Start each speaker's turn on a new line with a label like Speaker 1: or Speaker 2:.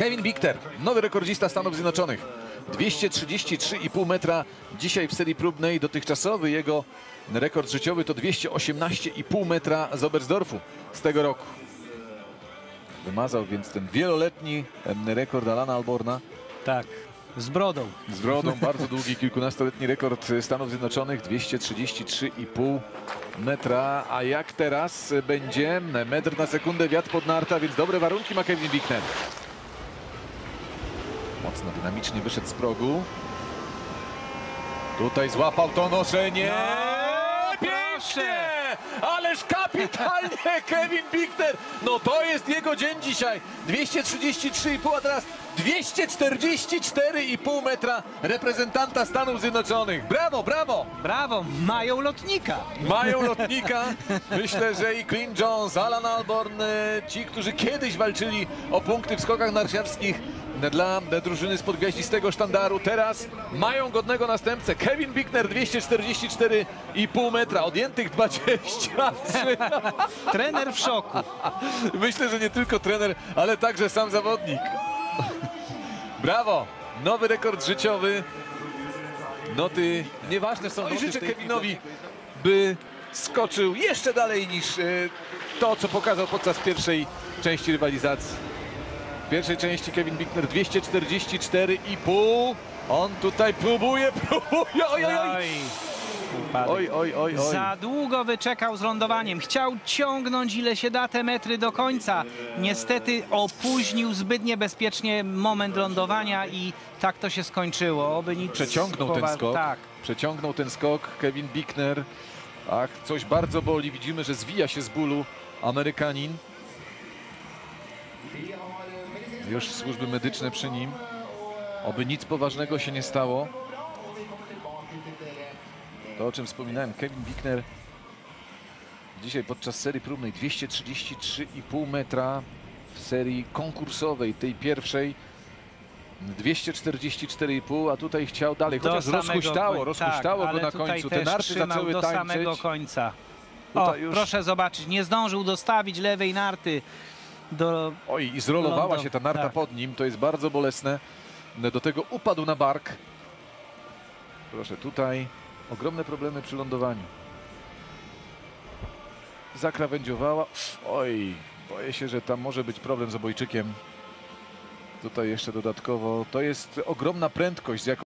Speaker 1: Kevin Bicknell, nowy rekordzista Stanów Zjednoczonych. 233,5 metra dzisiaj w serii próbnej. Dotychczasowy jego rekord życiowy to 218,5 metra z Oberstdorfu z tego roku. Wymazał więc ten wieloletni rekord Alana Alborna.
Speaker 2: Tak, z brodą.
Speaker 1: Z brodą, bardzo długi, kilkunastoletni rekord Stanów Zjednoczonych, 233,5 metra. A jak teraz będzie? Metr na sekundę, wiatr pod narta, więc dobre warunki ma Kevin Bicknell. Mocno dynamicznie wyszedł z progu. Tutaj złapał to noszenie. Pięknie! Ależ kapitalnie Kevin Bicknell. No to jest jego dzień dzisiaj. 233,5, a teraz 244,5 metra reprezentanta Stanów Zjednoczonych. Brawo, brawo!
Speaker 2: Brawo, mają lotnika.
Speaker 1: Mają lotnika. Myślę, że i Clint Jones, Alan Alborn, ci, którzy kiedyś walczyli o punkty w skokach narciarskich dla drużyny spod gwiaździstego sztandaru, teraz mają godnego następcę. Kevin Bicknell, 244,5 metra, odjętych 23.
Speaker 2: Trener w szoku.
Speaker 1: Myślę, że nie tylko trener, ale także sam zawodnik. Brawo! Nowy rekord życiowy. Noty nieważne są. I życzę Kevinowi, by skoczył jeszcze dalej niż to, co pokazał podczas pierwszej części rywalizacji. W pierwszej części Kevin Bicknell 244,5. On tutaj próbuje. Oj, oj, oj. Oj, oj, oj, oj.
Speaker 2: Za długo wyczekał z lądowaniem. Chciał ciągnąć ile się da te metry do końca. Niestety opóźnił zbyt niebezpiecznie moment lądowania i tak to się skończyło. Oby nic
Speaker 1: Przeciągnął ten skok.
Speaker 2: Tak.
Speaker 1: Przeciągnął ten skok Kevin Bicknell. Ach, coś bardzo boli. Widzimy, że zwija się z bólu Amerykanin. Już służby medyczne przy nim. Oby nic poważnego się nie stało. To, o czym wspominałem, Kevin Bicknell dzisiaj podczas serii próbnej 233,5 metra w serii konkursowej, tej pierwszej 244,5, a tutaj chciał dalej, chociaż rozhuśtało go na końcu. Te narty zaczęły
Speaker 2: do
Speaker 1: tańczyć.
Speaker 2: samego końca. O,
Speaker 1: Już...
Speaker 2: proszę zobaczyć, nie zdążył dostawić lewej narty do...
Speaker 1: Oj, i zrolowała się ta narta pod nim, to jest bardzo bolesne. Do tego upadł na bark. Proszę, tutaj ogromne problemy przy lądowaniu. Zakrawędziowała. Oj, boję się, że tam może być problem z obojczykiem. Tutaj jeszcze dodatkowo. To jest ogromna prędkość, z jaką